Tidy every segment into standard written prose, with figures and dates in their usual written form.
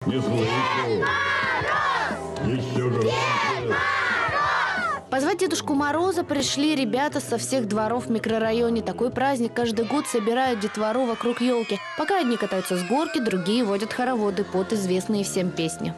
Не слышу. Еще громче. Позвать Дедушку Мороза пришли ребята со всех дворов в микрорайоне. Такой праздник каждый год собирают детвору вокруг елки. Пока одни катаются с горки, другие водят хороводы под известные всем песни.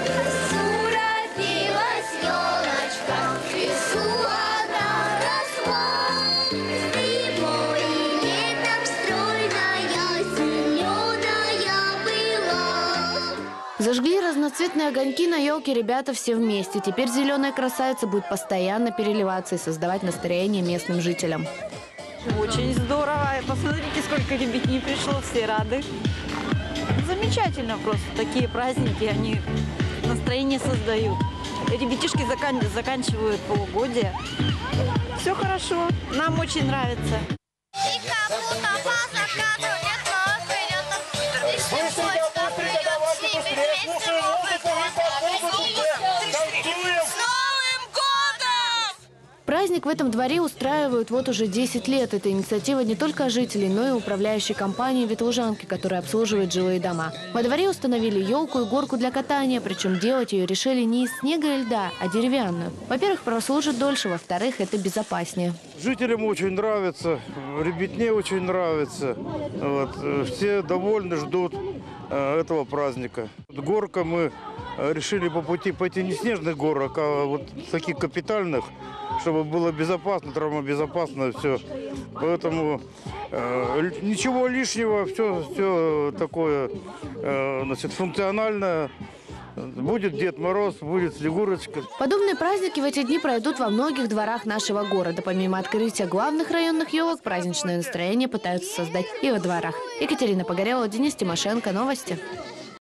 Зажгли разноцветные огоньки на елке ребята все вместе. Теперь зеленая красавица будет постоянно переливаться и создавать настроение местным жителям. Очень здорово. Посмотрите, сколько ребятни пришло, все рады. Замечательно просто. Такие праздники, они настроение создают. Ребятишки заканчивают полугодие. Все хорошо. Нам очень нравится. Праздник в этом дворе устраивают вот уже 10 лет. Это инициатива не только жителей, но и управляющей компании «Ветлужанки», которая обслуживает жилые дома. Во дворе установили елку и горку для катания, причем делать ее решили не из снега и льда, а деревянную. Во-первых, прослужит дольше, во-вторых, это безопаснее. Жителям очень нравится, ребятне очень нравится. Вот. Все довольны, ждут этого праздника. Горка мы решили по пути пойти не снежных горок, а вот таких капитальных, чтобы было безопасно, травмобезопасно все. Поэтому ничего лишнего, все такое значит, функциональное. Будет Дед Мороз, будет Снегурочка. Подобные праздники в эти дни пройдут во многих дворах нашего города. Помимо открытия главных районных елок, праздничное настроение пытаются создать и во дворах. Екатерина Погорелова, Денис Тимошенко. Новости.